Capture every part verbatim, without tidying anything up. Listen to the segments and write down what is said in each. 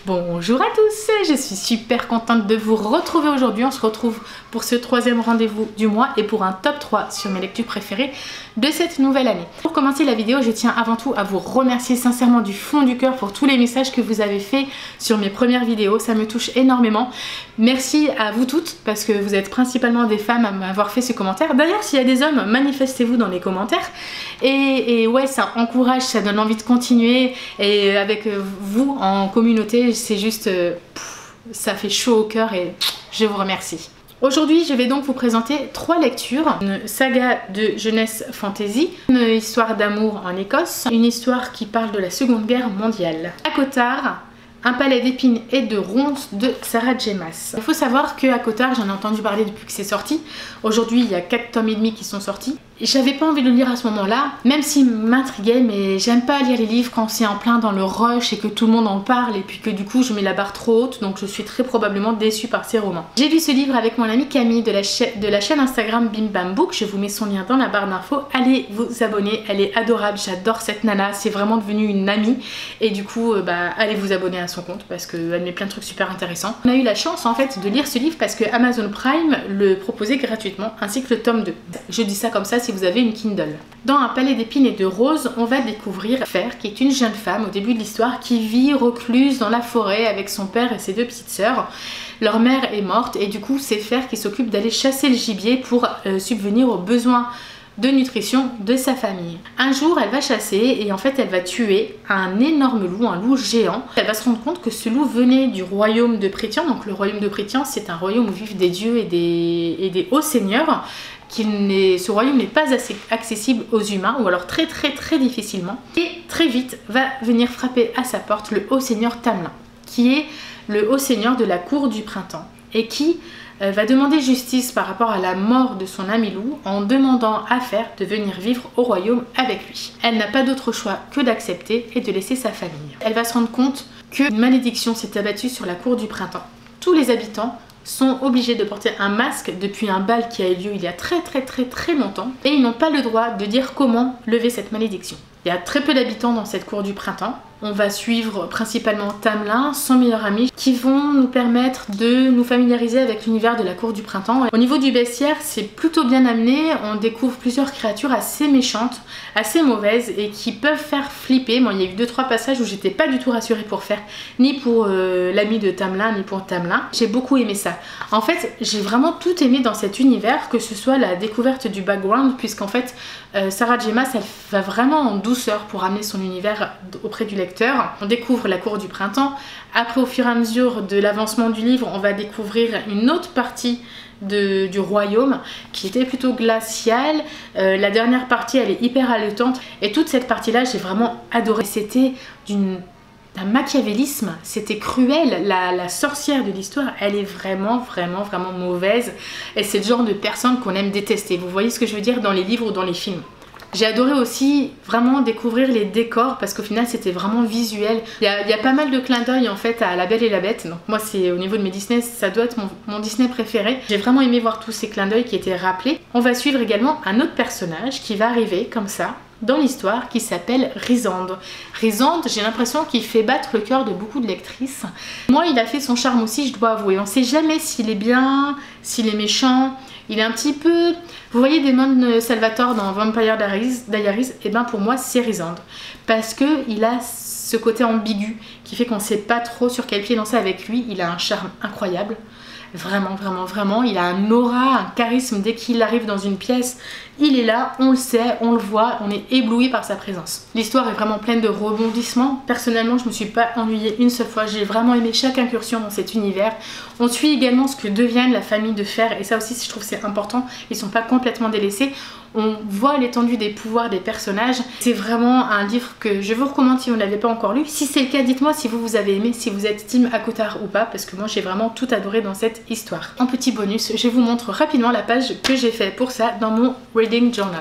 Bonjour à tous, je suis super contente de vous retrouver aujourd'hui. On se retrouve pour ce troisième rendez-vous du mois et pour un top trois sur mes lectures préférées de cette nouvelle année. Pour commencer la vidéo, je tiens avant tout à vous remercier sincèrement du fond du cœur pour tous les messages que vous avez fait sur mes premières vidéos. Ça me touche énormément. Merci à vous toutes parce que vous êtes principalement des femmes à m'avoir fait ce commentaire. D'ailleurs, s'il y a des hommes, manifestez-vous dans les commentaires. Et, et ouais, ça encourage, ça donne envie de continuer. Et avec vous en communauté, c'est juste, euh, pff, ça fait chaud au cœur et pff, je vous remercie. Aujourd'hui, je vais donc vous présenter trois lectures. Une saga de jeunesse fantasy, une histoire d'amour en Écosse, une histoire qui parle de la Seconde Guerre mondiale. ACOTAR, Un palais d'épines et de ronces de Sarah J. Maas. Il faut savoir que ACOTAR, j'en ai entendu parler depuis que c'est sorti. Aujourd'hui, il y a quatre tomes et demi qui sont sortis. J'avais pas envie de le lire à ce moment-là, même s'il m'intriguait, mais j'aime pas lire les livres quand c'est en plein dans le rush et que tout le monde en parle et puis que du coup je mets la barre trop haute, donc je suis très probablement déçue par ces romans. J'ai lu ce livre avec mon amie Camille de la, cha de la chaîne Instagram Bim Bam Book, je vous mets son lien dans la barre d'infos. Allez vous abonner, elle est adorable, j'adore cette nana, c'est vraiment devenu une amie et du coup euh, bah, allez vous abonner à son compte parce qu'elle met plein de trucs super intéressants. On a eu la chance en fait de lire ce livre parce que Amazon Prime le proposait gratuitement ainsi que le tome deux. Je dis ça comme ça si vous avez une Kindle. Dans Un palais d'épines et de roses, on va découvrir Fer, qui est une jeune femme au début de l'histoire qui vit recluse dans la forêt avec son père et ses deux petites sœurs. Leur mère est morte et du coup c'est Fer qui s'occupe d'aller chasser le gibier pour euh, subvenir aux besoins de nutrition de sa famille. Un jour elle va chasser et en fait elle va tuer un énorme loup, un loup géant. Elle va se rendre compte que ce loup venait du royaume de Prythian. Donc le royaume de Prythian, c'est un royaume où vivent des dieux et des, et des hauts seigneurs. Qu'il ce royaume n'est pas assez accessible aux humains, ou alors très très très difficilement. Et très vite va venir frapper à sa porte le haut seigneur Tamlin, qui est le haut seigneur de la cour du printemps, et qui euh, va demander justice par rapport à la mort de son ami loup en demandant à Fer de venir vivre au royaume avec lui. Elle n'a pas d'autre choix que d'accepter et de laisser sa famille. Elle va se rendre compte qu'une malédiction s'est abattue sur la cour du printemps. Tous les habitants sont obligés de porter un masque depuis un bal qui a eu lieu il y a très très très très longtemps et ils n'ont pas le droit de dire comment lever cette malédiction. Il y a très peu d'habitants dans cette cour du printemps. On va suivre principalement Tamlin, son meilleur ami, qui vont nous permettre de nous familiariser avec l'univers de la cour du printemps. Au niveau du bestiaire, c'est plutôt bien amené. On découvre plusieurs créatures assez méchantes, assez mauvaises et qui peuvent faire flipper. Bon, il y a eu deux trois passages où j'étais pas du tout rassurée pour Fer, ni pour euh, l'ami de Tamlin, ni pour Tamlin. J'ai beaucoup aimé ça. En fait, j'ai vraiment tout aimé dans cet univers, que ce soit la découverte du background, puisqu'en fait, euh, Sarah J. Maas, elle va vraiment en douceur pour amener son univers auprès du lecteur. On découvre la cour du printemps. Après, au fur et à mesure de l'avancement du livre, on va découvrir une autre partie de, du royaume qui était plutôt glaciale. Euh, la dernière partie, elle est hyper haletante. Et toute cette partie-là, j'ai vraiment adoré. C'était d'une... un machiavélisme, c'était cruel. La, la sorcière de l'histoire, elle est vraiment, vraiment, vraiment mauvaise. Et c'est le genre de personne qu'on aime détester. Vous voyez ce que je veux dire dans les livres ou dans les films. J'ai adoré aussi vraiment découvrir les décors parce qu'au final c'était vraiment visuel. Il y, a, il y a pas mal de clins d'œil en fait à La Belle et la Bête. Donc moi c'est au niveau de mes Disney, ça doit être mon, mon Disney préféré. J'ai vraiment aimé voir tous ces clins d'œil qui étaient rappelés. On va suivre également un autre personnage qui va arriver comme ça dans l'histoire qui s'appelle Rhysand. Rhysand, j'ai l'impression qu'il fait battre le cœur de beaucoup de lectrices. Moi il a fait son charme aussi, je dois avouer. On sait jamais s'il est bien, s'il est méchant. Il est un petit peu... Vous voyez Damon Salvatore dans Vampire Diaries, et bien pour moi c'est Rhysand. Parce qu'il a ce côté ambigu qui fait qu'on ne sait pas trop sur quel pied danser avec lui. Il a un charme incroyable. Vraiment, vraiment, vraiment. Il a un aura, un charisme. Dès qu'il arrive dans une pièce, il est là, on le sait, on le voit, on est ébloui par sa présence. L'histoire est vraiment pleine de rebondissements. Personnellement, je me suis pas ennuyée une seule fois. J'ai vraiment aimé chaque incursion dans cet univers. On suit également ce que deviennent la famille de Fer. Et ça aussi, je trouve c'est important. Ils sont pas complètement délaissés. On voit l'étendue des pouvoirs des personnages. C'est vraiment un livre que je vous recommande si vous ne l'avez pas encore lu. Si c'est le cas, dites-moi si vous vous avez aimé, si vous êtes team ACOTAR ou pas, parce que moi j'ai vraiment tout adoré dans cette histoire. En petit bonus, je vous montre rapidement la page que j'ai fait pour ça dans mon Reading Journal.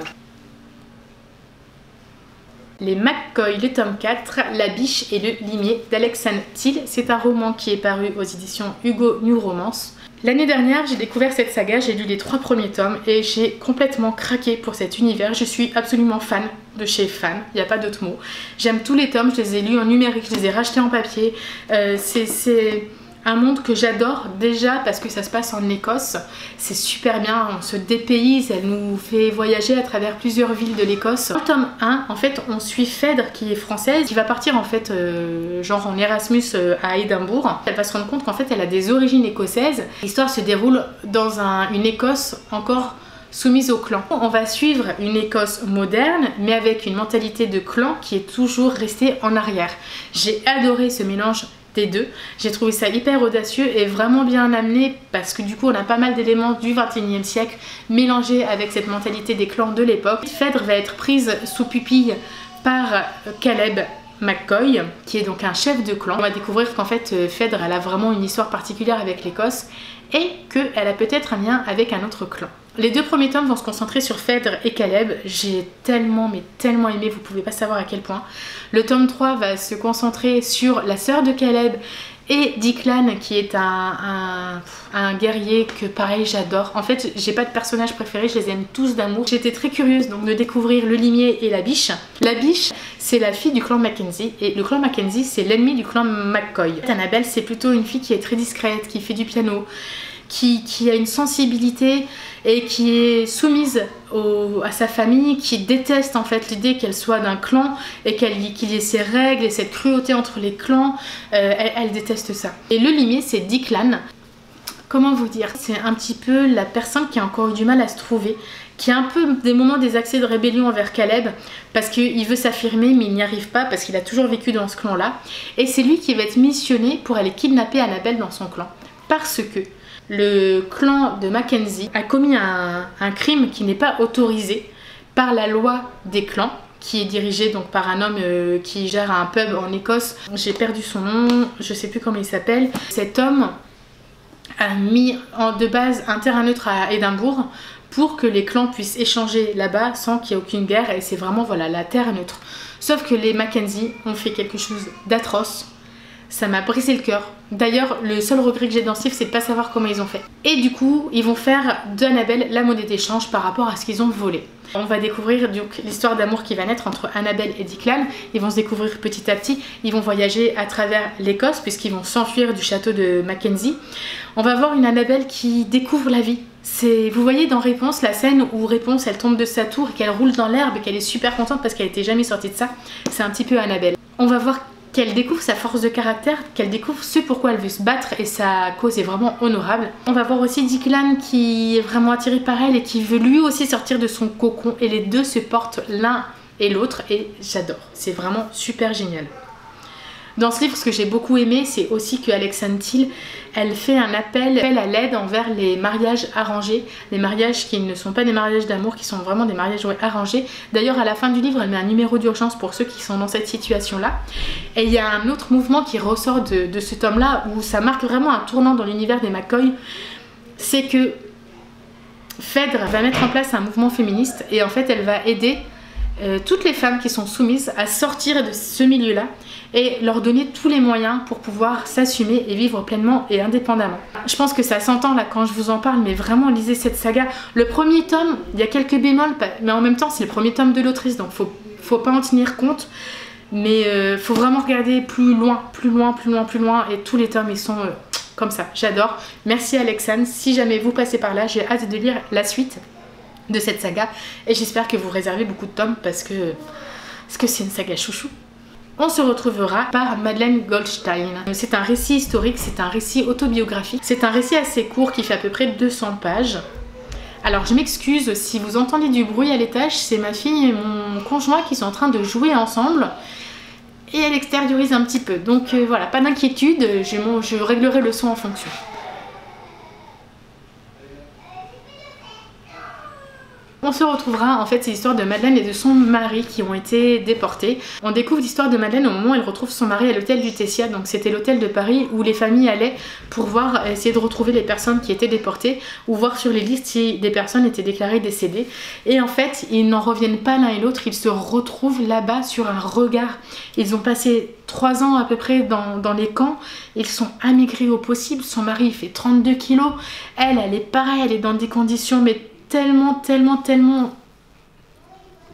Les McCoy, le tome quatre, La biche et le limier d'Alexandre Thiel. C'est un roman qui est paru aux éditions Hugo New Romance. L'année dernière, j'ai découvert cette saga, j'ai lu les trois premiers tomes et j'ai complètement craqué pour cet univers. Je suis absolument fan de chez Fan, il n'y a pas d'autre mot. J'aime tous les tomes, je les ai lus en numérique, je les ai rachetés en papier. Euh, c'est un monde que j'adore déjà parce que ça se passe en Écosse. C'est super bien, on se dépayse, elle nous fait voyager à travers plusieurs villes de l'Écosse. Dans le tome un, en fait, on suit Phèdre qui est française, qui va partir en fait euh, genre en Erasmus euh, à Édimbourg. Elle va se rendre compte qu'en fait elle a des origines écossaises. L'histoire se déroule dans un, une Écosse encore soumise au clan. On va suivre une Écosse moderne mais avec une mentalité de clan qui est toujours restée en arrière. J'ai adoré ce mélange des deux. J'ai trouvé ça hyper audacieux et vraiment bien amené parce que du coup on a pas mal d'éléments du vingt et unième siècle mélangés avec cette mentalité des clans de l'époque. Phèdre va être prise sous pupille par Caleb McCoy qui est donc un chef de clan. On va découvrir qu'en fait Phèdre elle a vraiment une histoire particulière avec l'Écosse et qu'elle a peut-être un lien avec un autre clan. Les deux premiers tomes vont se concentrer sur Phèdre et Caleb. J'ai tellement mais tellement aimé, vous pouvez pas savoir à quel point. Le tome trois va se concentrer sur la sœur de Caleb et Declan qui est un, un, un guerrier que pareil j'adore. En fait j'ai pas de personnage préféré, je les aime tous d'amour. J'étais très curieuse donc de découvrir le limier et la biche. La biche c'est la fille du clan Mackenzie et le clan Mackenzie c'est l'ennemi du clan McCoy. Annabelle c'est plutôt une fille qui est très discrète, qui fait du piano, Qui, qui a une sensibilité et qui est soumise au, à sa famille, qui déteste en fait l'idée qu'elle soit d'un clan et qu'elle qu'il y ait ces règles et cette cruauté entre les clans, euh, elle, elle déteste ça. Et le limier c'est Declan. Comment vous dire, c'est un petit peu la personne qui a encore eu du mal à se trouver, qui a un peu des moments des accès de rébellion envers Caleb parce qu'il veut s'affirmer mais il n'y arrive pas parce qu'il a toujours vécu dans ce clan là et c'est lui qui va être missionné pour aller kidnapper Annabelle dans son clan parce que le clan de Mackenzie a commis un, un crime qui n'est pas autorisé par la loi des clans, qui est dirigé donc par un homme euh, qui gère un pub en Écosse. J'ai perdu son nom, je sais plus comment il s'appelle. Cet homme a mis en, de base un terrain neutre à Édimbourg pour que les clans puissent échanger là-bas sans qu'il y ait aucune guerre et c'est vraiment voilà la terre neutre. Sauf que les Mackenzie ont fait quelque chose d'atroce. Ça m'a brisé le cœur. D'ailleurs, le seul regret que j'ai dans ce livre, c'est de pas savoir comment ils ont fait. Et du coup, ils vont faire d'Annabelle la monnaie d'échange par rapport à ce qu'ils ont volé. On va découvrir donc l'histoire d'amour qui va naître entre Annabelle et Declan. Ils vont se découvrir petit à petit. Ils vont voyager à travers l'Écosse puisqu'ils vont s'enfuir du château de Mackenzie. On va voir une Annabelle qui découvre la vie. C'est, vous voyez dans Réponse la scène où Réponse elle tombe de sa tour et qu'elle roule dans l'herbe et qu'elle est super contente parce qu'elle n'était jamais sortie de ça. C'est un petit peu Annabelle. On va voir qu'elle découvre sa force de caractère, qu'elle découvre ce pourquoi elle veut se battre et sa cause est vraiment honorable. On va voir aussi Declan qui est vraiment attiré par elle et qui veut lui aussi sortir de son cocon et les deux se portent l'un et l'autre et j'adore, c'est vraiment super génial. Dans ce livre, ce que j'ai beaucoup aimé, c'est aussi que Alexandre Thiel, elle fait un appel à l'aide envers les mariages arrangés, les mariages qui ne sont pas des mariages d'amour, qui sont vraiment des mariages ouais, arrangés. D'ailleurs, à la fin du livre, elle met un numéro d'urgence pour ceux qui sont dans cette situation-là. Et il y a un autre mouvement qui ressort de, de ce tome-là, où ça marque vraiment un tournant dans l'univers des McCoy, c'est que Phèdre va mettre en place un mouvement féministe et en fait, elle va aider euh, toutes les femmes qui sont soumises à sortir de ce milieu-là et leur donner tous les moyens pour pouvoir s'assumer et vivre pleinement et indépendamment. Je pense que ça s'entend là quand je vous en parle, mais vraiment lisez cette saga. Le premier tome, il y a quelques bémols, mais en même temps c'est le premier tome de l'autrice, donc faut, faut pas en tenir compte. Mais euh, faut vraiment regarder plus loin, plus loin, plus loin, plus loin, et tous les tomes ils sont euh, comme ça, j'adore. Merci Alexandre, si jamais vous passez par là, j'ai hâte de lire la suite de cette saga, et j'espère que vous réservez beaucoup de tomes parce que parce que c'est une saga chouchou. On se retrouvera par Madeleine Goldstein. C'est un récit historique, c'est un récit autobiographique. C'est un récit assez court qui fait à peu près deux cents pages. Alors je m'excuse si vous entendez du bruit à l'étage, c'est ma fille et mon conjoint qui sont en train de jouer ensemble. Et elle extériorise un petit peu. Donc euh, voilà, pas d'inquiétude, je, je réglerai le son en fonction. On se retrouvera, en fait c'est l'histoire de Madeleine et de son mari qui ont été déportés. On découvre l'histoire de Madeleine au moment où elle retrouve son mari à l'hôtel du Tessia, donc c'était l'hôtel de Paris où les familles allaient pour voir, essayer de retrouver les personnes qui étaient déportées ou voir sur les listes si des personnes étaient déclarées décédées. Et en fait ils n'en reviennent pas l'un et l'autre, ils se retrouvent là-bas sur un regard. Ils ont passé trois ans à peu près dans, dans les camps, ils sont amaigris au possible, son mari il fait trente-deux kilos, elle elle est pareille, elle est dans des conditions mais tellement, tellement, tellement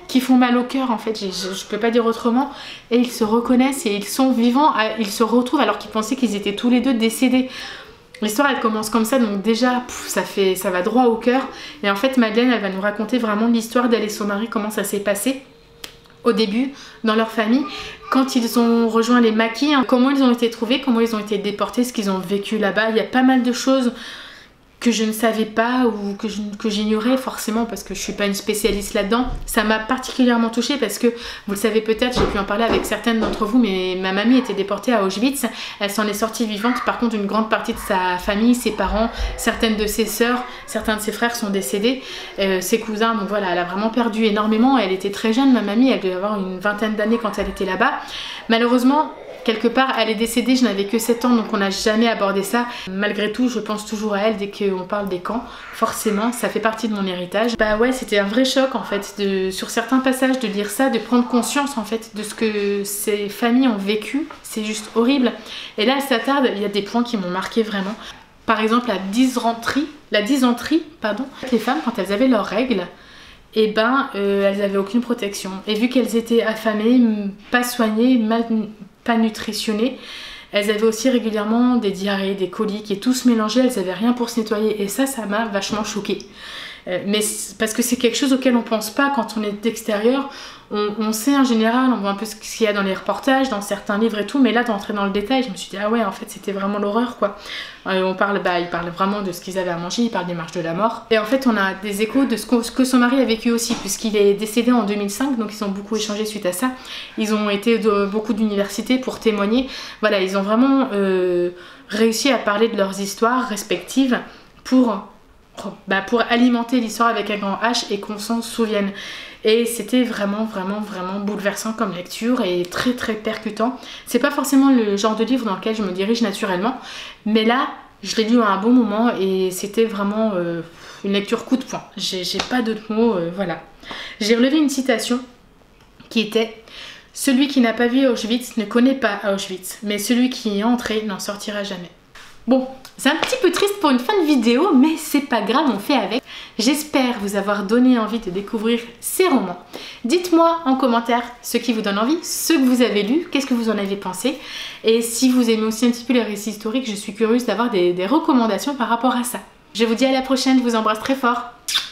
qui font mal au cœur en fait, je, je, je peux pas dire autrement. Et ils se reconnaissent et ils sont vivants, ils se retrouvent alors qu'ils pensaient qu'ils étaient tous les deux décédés. L'histoire elle commence comme ça, donc déjà pouf, ça, fait, ça va droit au cœur. Et en fait Madeleine elle va nous raconter vraiment l'histoire d'elle et son mari, comment ça s'est passé au début dans leur famille, quand ils ont rejoint les maquis, hein, comment ils ont été trouvés, comment ils ont été déportés, ce qu'ils ont vécu là-bas. Il y a pas mal de choses que je ne savais pas ou que j'ignorais forcément parce que je suis pas une spécialiste là-dedans. Ça m'a particulièrement touchée parce que, vous le savez peut-être, j'ai pu en parler avec certaines d'entre vous, mais ma mamie était déportée à Auschwitz. Elle s'en est sortie vivante. Par contre, une grande partie de sa famille, ses parents, certaines de ses sœurs, certains de ses frères sont décédés, euh, ses cousins, donc voilà, elle a vraiment perdu énormément. Elle était très jeune, ma mamie, elle devait avoir une vingtaine d'années quand elle était là-bas. Malheureusement, quelque part, elle est décédée, je n'avais que sept ans, donc on n'a jamais abordé ça. Malgré tout, je pense toujours à elle dès qu'on parle des camps. Forcément, ça fait partie de mon héritage. Bah ouais, c'était un vrai choc en fait, de, sur certains passages, de lire ça, de prendre conscience en fait de ce que ces familles ont vécu. C'est juste horrible. Et là, elle s'attarde, il y a des points qui m'ont marqué vraiment. Par exemple, la dysenterie, la dysenterie, pardon. Les femmes, quand elles avaient leurs règles, et eh ben, euh, elles n'avaient aucune protection. Et vu qu'elles étaient affamées, pas soignées, mal... pas nutritionnées, elles avaient aussi régulièrement des diarrhées, des coliques et tout se mélangeait, elles n'avaient rien pour se nettoyer et ça, ça m'a vachement choquée. Euh, mais parce que c'est quelque chose auquel on pense pas quand on est d'extérieur. On, on sait en général, on voit un peu ce qu'il y a dans les reportages, dans certains livres et tout, mais là d'entrer dans le détail, je me suis dit ah ouais en fait c'était vraiment l'horreur quoi. Euh, on parle, bah ils parlent vraiment de ce qu'ils avaient à manger, ils parlent des marches de la mort. Et en fait on a des échos de ce que, ce que son mari a vécu aussi, puisqu'il est décédé en deux mille cinq, donc ils ont beaucoup échangé suite à ça. Ils ont été de beaucoup d'universités pour témoigner. Voilà, ils ont vraiment euh, réussi à parler de leurs histoires respectives pour Bah pour alimenter l'histoire avec un grand H et qu'on s'en souvienne. Et c'était vraiment vraiment vraiment bouleversant comme lecture et très très percutant. C'est pas forcément le genre de livre dans lequel je me dirige naturellement, mais là je l'ai lu à un bon moment et c'était vraiment euh, une lecture coup de poing. J'ai pas d'autres mots, euh, voilà. J'ai relevé une citation qui était: celui qui n'a pas vu Auschwitz ne connaît pas Auschwitz, mais celui qui y est entré n'en sortira jamais. Bon, c'est un petit peu triste pour une fin de vidéo, mais c'est pas grave, on fait avec. J'espère vous avoir donné envie de découvrir ces romans. Dites-moi en commentaire ce qui vous donne envie, ce que vous avez lu, qu'est-ce que vous en avez pensé. Et si vous aimez aussi un petit peu les récits historiques, je suis curieuse d'avoir des, des recommandations par rapport à ça. Je vous dis à la prochaine, je vous embrasse très fort.